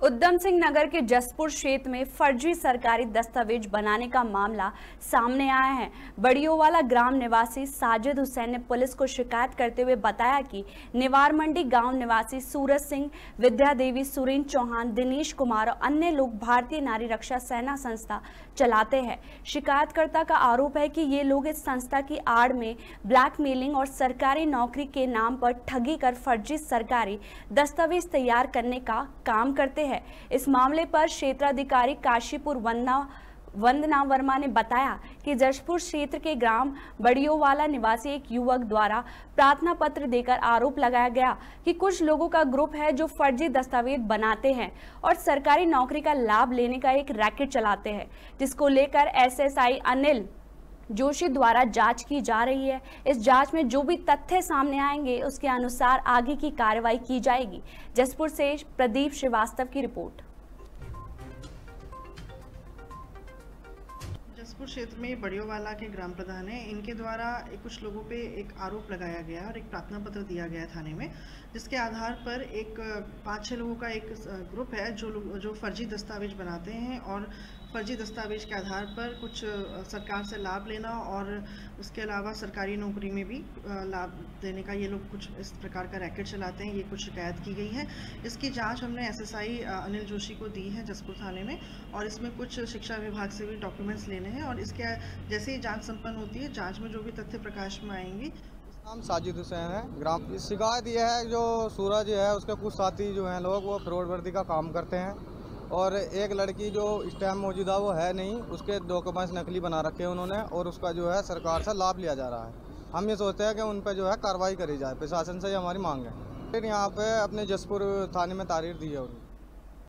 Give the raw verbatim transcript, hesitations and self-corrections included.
उधम सिंह नगर के जसपुर क्षेत्र में फर्जी सरकारी दस्तावेज बनाने का मामला सामने आया है। बड़ियोवाला ग्राम निवासी साजिद हुसैन ने पुलिस को शिकायत करते हुए बताया कि निवार मंडी गांव निवासी सूरज सिंह, विद्या देवी, सुरेंद्र चौहान, दिनेश कुमार और अन्य लोग भारतीय नारी रक्षा सेना संस्था चलाते हैं। शिकायतकर्ता का आरोप है कि ये लोग इस संस्था की आड़ में ब्लैकमेलिंग और सरकारी नौकरी के नाम पर ठगी कर फर्जी सरकारी दस्तावेज तैयार करने का काम करते हैं। इस मामले पर क्षेत्राधिकारी काशीपुर वंदना वंदना वर्मा ने बताया कि जसपुर क्षेत्र के ग्राम बड़ियोवाला निवासी एक युवक द्वारा प्रार्थना पत्र देकर आरोप लगाया गया कि कुछ लोगों का ग्रुप है जो फर्जी दस्तावेज बनाते हैं और सरकारी नौकरी का लाभ लेने का एक रैकेट चलाते हैं, जिसको लेकर एसएसआई अनिल जोशी द्वारा जांच की जा रही है। इस जांच में जो भी तथ्य सामने आएंगे उसके अनुसार आगे की कार्रवाई की जाएगी। जसपुर से प्रदीप श्रीवास्तव की रिपोर्ट। जसपुर क्षेत्र में बड़ियोवाला के ग्राम प्रधान हैं, इनके द्वारा एक कुछ लोगों पे एक आरोप लगाया गया और एक प्रार्थना पत्र दिया गया थाने में, जिसके आधार पर एक पाँच छः लोगों का एक ग्रुप है जो जो फर्जी दस्तावेज बनाते हैं और फर्जी दस्तावेज के आधार पर कुछ सरकार से लाभ लेना और उसके अलावा सरकारी नौकरी में भी लाभ देने का ये लोग कुछ इस प्रकार का रैकेट चलाते हैं। ये कुछ शिकायत की गई है। इसकी जांच हमने एसएसआई अनिल जोशी को दी है जसपुर थाने में, और इसमें कुछ शिक्षा विभाग से भी डॉक्यूमेंट्स लेने हैं और इसके जैसे ही जांच संपन्न होती है, जांच में जो भी तथ्य प्रकाश में आएंगी। नाम साजिद हुसैन है। ग्राम शिकायत ये है, जो सूरज है उसके कुछ साथी जो हैं लोग वो फ्रॉड वर्दी का काम करते हैं और एक लड़की जो इस टाइम मौजूदा वो है नहीं, उसके डॉक्यूमेंट्स नकली बना रखे हैं उन्होंने और उसका जो है सरकार से लाभ लिया जा रहा है। हम ये सोचते हैं कि उन पर जो है कार्रवाई करी जाए, प्रशासन से ही हमारी मांग है। फिर यहाँ पे अपने जसपुर थाने में तारीर दी है उन्होंने।